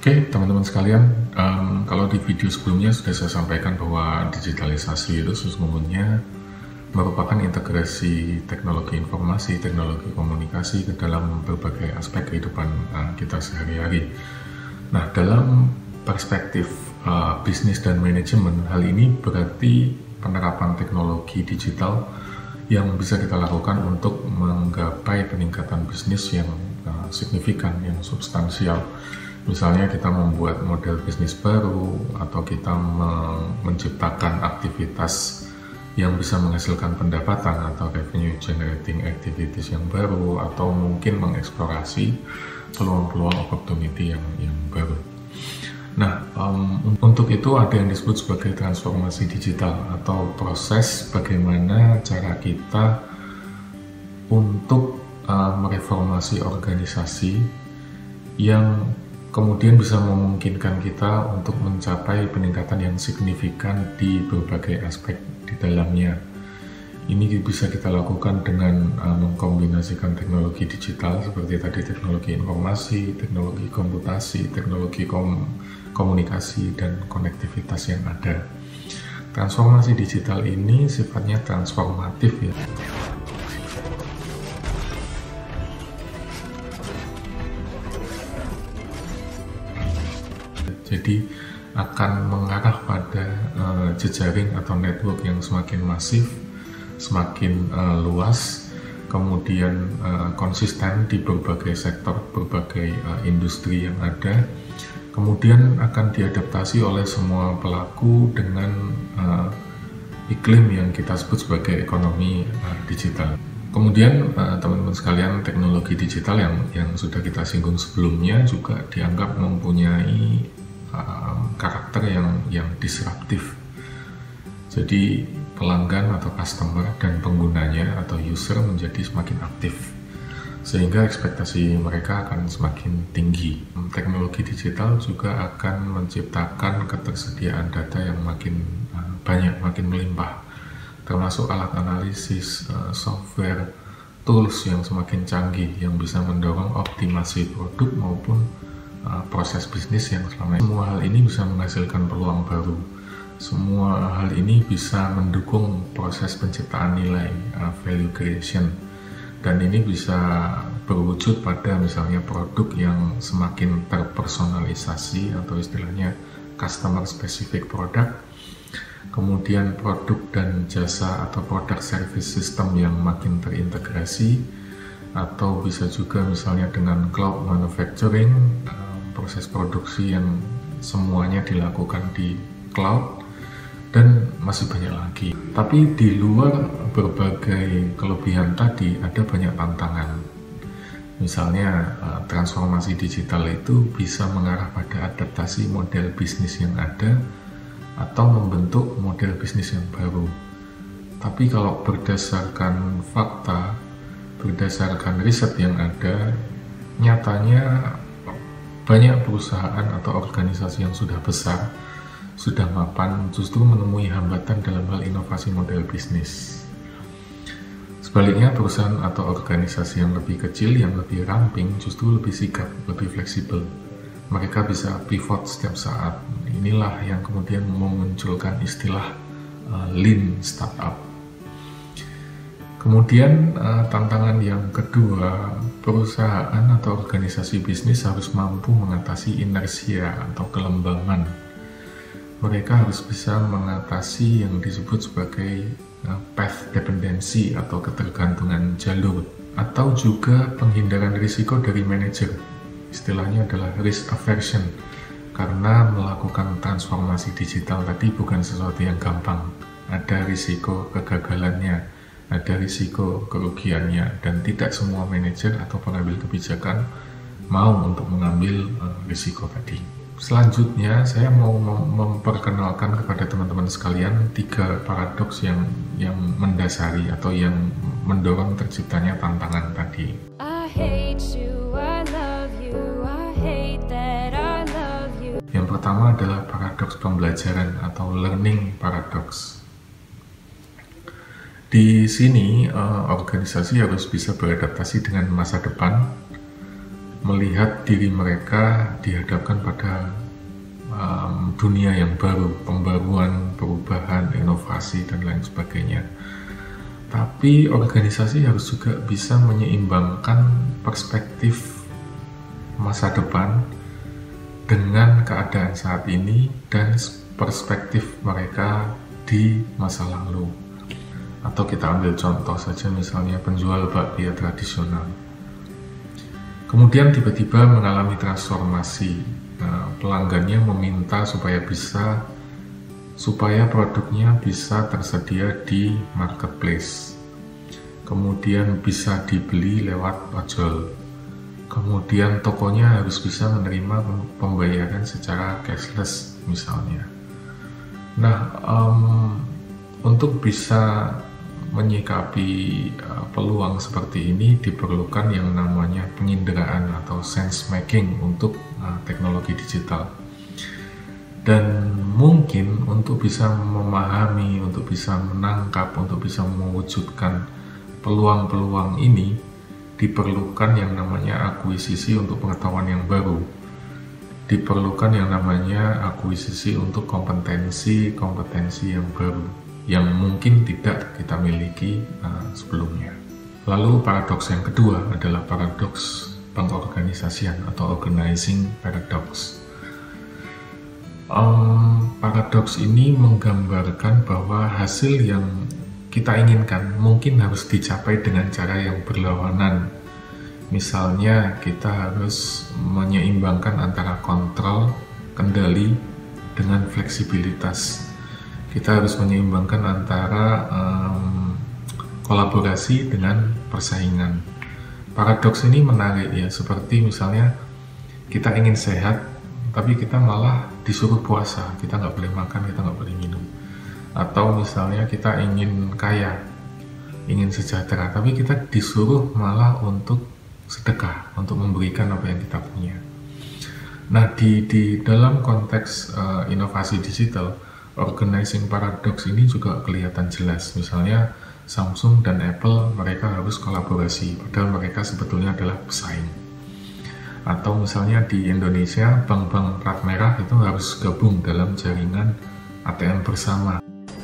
Oke, teman-teman sekalian, kalau di video sebelumnya sudah saya sampaikan bahwa digitalisasi itu sesungguhnya merupakan integrasi teknologi informasi, teknologi komunikasi ke dalam berbagai aspek kehidupan kita sehari-hari. Nah, dalam perspektif bisnis dan manajemen, hal ini berarti penerapan teknologi digital yang bisa kita lakukan untuk menggapai peningkatan bisnis yang signifikan, yang substansial. Misalnya kita membuat model bisnis baru, atau kita menciptakan aktivitas yang bisa menghasilkan pendapatan atau revenue generating activities yang baru, atau mungkin mengeksplorasi peluang-peluang opportunity yang baru. Nah, untuk itu ada yang disebut sebagai transformasi digital atau proses bagaimana cara kita untuk mereformasi organisasi yang kemudian bisa memungkinkan kita untuk mencapai peningkatan yang signifikan di berbagai aspek di dalamnya. Ini bisa kita lakukan dengan mengkombinasikan teknologi digital seperti tadi teknologi informasi, teknologi komputasi, teknologi komunikasi, dan konektivitas yang ada. Transformasi digital ini sifatnya transformatif ya. Jadi akan mengarah pada jejaring atau network yang semakin masif, semakin luas, kemudian konsisten di berbagai sektor, berbagai industri yang ada, kemudian akan diadaptasi oleh semua pelaku dengan iklim yang kita sebut sebagai ekonomi digital. Kemudian teman-teman sekalian, teknologi digital yang sudah kita singgung sebelumnya juga dianggap mempunyai karakter yang disruptif. Jadi pelanggan atau customer dan penggunanya atau user menjadi semakin aktif, sehingga ekspektasi mereka akan semakin tinggi. Teknologi digital juga akan menciptakan ketersediaan data yang makin banyak, makin melimpah, termasuk alat analisis, software, tools yang semakin canggih yang bisa mendorong optimasi produk maupun proses bisnis yang selama ini. Semua hal ini bisa menghasilkan peluang baru. Semua hal ini bisa mendukung proses penciptaan nilai, value creation, dan ini bisa berwujud pada misalnya produk yang semakin terpersonalisasi atau istilahnya customer specific product, kemudian produk dan jasa atau product service system yang makin terintegrasi, atau bisa juga misalnya dengan cloud manufacturing, proses produksi yang semuanya dilakukan di cloud, dan masih banyak lagi. Tapi di luar berbagai kelebihan tadi ada banyak tantangan. Misalnya transformasi digital itu bisa mengarah pada adaptasi model bisnis yang ada atau membentuk model bisnis yang baru. Tapi kalau berdasarkan fakta, berdasarkan riset yang ada, nyatanya banyak perusahaan atau organisasi yang sudah besar, sudah mapan, justru menemui hambatan dalam hal inovasi model bisnis. Sebaliknya, perusahaan atau organisasi yang lebih kecil, yang lebih ramping, justru lebih sigap, lebih fleksibel. Mereka bisa pivot setiap saat. Inilah yang kemudian memunculkan istilah lean startup. Kemudian tantangan yang kedua, perusahaan atau organisasi bisnis harus mampu mengatasi inersia atau kelembangan. Mereka harus bisa mengatasi yang disebut sebagai path dependency atau ketergantungan jalur, atau juga penghindaran risiko dari manajer. Istilahnya adalah risk aversion, karena melakukan transformasi digital tadi bukan sesuatu yang gampang. Ada risiko kegagalannya, ada risiko kerugiannya, dan tidak semua manajer atau pengambil kebijakan mau untuk mengambil risiko tadi. Selanjutnya, saya mau memperkenalkan kepada teman-teman sekalian 3 paradoks yang mendasari atau yang mendorong terciptanya tantangan tadi. Yang pertama adalah paradoks pembelajaran atau learning paradox. Di sini organisasi harus bisa beradaptasi dengan masa depan melihat diri mereka dihadapkan pada dunia yang baru, pembaruan, perubahan, inovasi, dan lain sebagainya. Tapi organisasi harus juga bisa menyeimbangkan perspektif masa depan dengan keadaan saat ini dan perspektif mereka di masa lalu. Atau kita ambil contoh saja, misalnya penjual bakpia tradisional. Kemudian tiba-tiba mengalami transformasi. Pelanggannya meminta supaya produknya bisa tersedia di marketplace, kemudian bisa dibeli lewat ojol, kemudian tokonya harus bisa menerima pembayaran secara cashless misalnya. Nah, untuk bisa menyikapi peluang seperti ini diperlukan yang namanya penginderaan atau sense making untuk teknologi digital. Dan mungkin untuk bisa memahami, untuk bisa menangkap, untuk bisa mewujudkan peluang-peluang ini diperlukan yang namanya akuisisi untuk pengetahuan yang baru. Diperlukan yang namanya akuisisi untuk kompetensi yang baru yang mungkin tidak kita miliki sebelumnya. Lalu paradoks yang kedua adalah paradoks pengorganisasian atau organizing paradox. Paradoks ini menggambarkan bahwa hasil yang kita inginkan mungkin harus dicapai dengan cara yang berlawanan. Misalnya kita harus menyeimbangkan antara kontrol, kendali, dengan fleksibilitas. Kita harus menyeimbangkan antara kolaborasi dengan persaingan. Paradoks ini menarik ya, seperti misalnya kita ingin sehat, tapi kita malah disuruh puasa, kita nggak boleh makan, kita nggak boleh minum. Atau misalnya kita ingin kaya, ingin sejahtera, tapi kita disuruh malah untuk sedekah, untuk memberikan apa yang kita punya. Nah, di dalam konteks inovasi digital, organizing paradox ini juga kelihatan jelas. Misalnya Samsung dan Apple, mereka harus kolaborasi, padahal mereka sebetulnya adalah pesaing. Atau misalnya di Indonesia, bank-bank plat merah itu harus gabung dalam jaringan ATM bersama.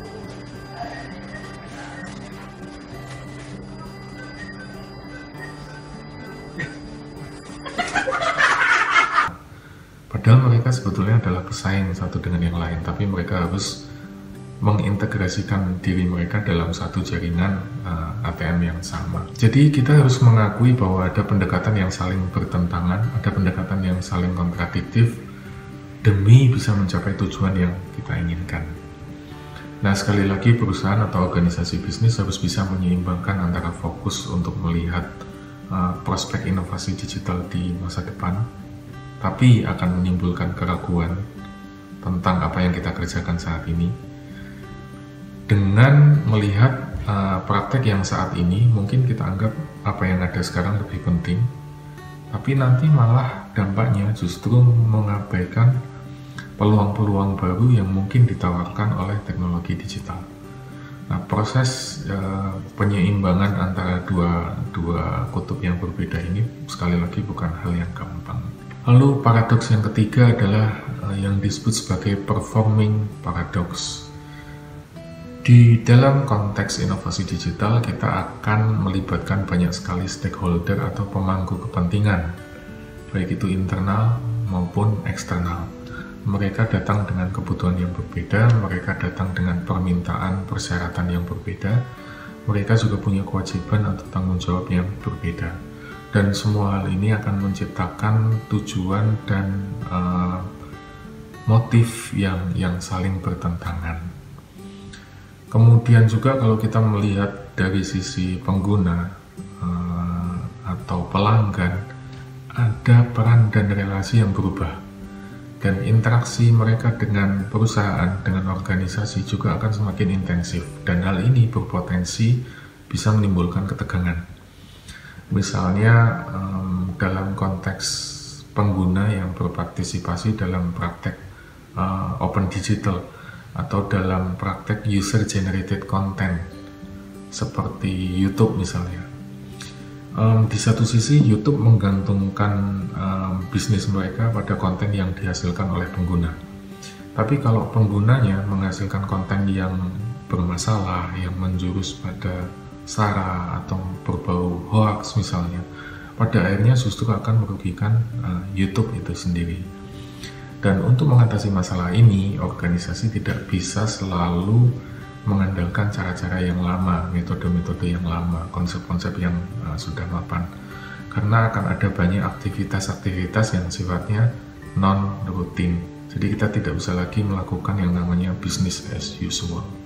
Padahal mereka sebetulnya adalah pesaing satu dengan yang lain, tapi mereka harus mengintegrasikan diri mereka dalam satu jaringan ATM yang sama. Jadi kita harus mengakui bahwa ada pendekatan yang saling bertentangan, ada pendekatan yang saling kontradiktif demi bisa mencapai tujuan yang kita inginkan. Nah, sekali lagi perusahaan atau organisasi bisnis harus bisa menyeimbangkan antara fokus untuk melihat prospek inovasi digital di masa depan, tapi akan menimbulkan keraguan tentang apa yang kita kerjakan saat ini, dengan melihat praktek yang saat ini mungkin kita anggap apa yang ada sekarang lebih penting, tapi nanti malah dampaknya justru mengabaikan peluang-peluang baru yang mungkin ditawarkan oleh teknologi digital. Nah, proses penyeimbangan antara dua kutub yang berbeda ini sekali lagi bukan hal yang gampang. Lalu paradoks yang ketiga adalah yang disebut sebagai performing paradox. Di dalam konteks inovasi digital, kita akan melibatkan banyak sekali stakeholder atau pemangku kepentingan, baik itu internal maupun eksternal. Mereka datang dengan kebutuhan yang berbeda, mereka datang dengan permintaan persyaratan yang berbeda, mereka juga punya kewajiban atau tanggung jawab yang berbeda. Dan semua hal ini akan menciptakan tujuan dan motif yang saling bertentangan. Kemudian juga kalau kita melihat dari sisi pengguna atau pelanggan, ada peran dan relasi yang berubah. Dan interaksi mereka dengan perusahaan, dengan organisasi juga akan semakin intensif. Dan hal ini berpotensi bisa menimbulkan ketegangan. Misalnya dalam konteks pengguna yang berpartisipasi dalam praktek open digital atau dalam praktek user generated content seperti YouTube misalnya. Di satu sisi YouTube menggantungkan bisnis mereka pada konten yang dihasilkan oleh pengguna. Tapi kalau penggunanya menghasilkan konten yang bermasalah, yang menjurus pada sara atau berbau hoax misalnya, pada akhirnya justru akan merugikan YouTube itu sendiri. Dan untuk mengatasi masalah ini, organisasi tidak bisa selalu mengandalkan cara-cara yang lama, metode-metode yang lama, konsep-konsep yang sudah mapan. Karena akan ada banyak aktivitas-aktivitas yang sifatnya non-rutin. Jadi kita tidak bisa lagi melakukan yang namanya business as usual.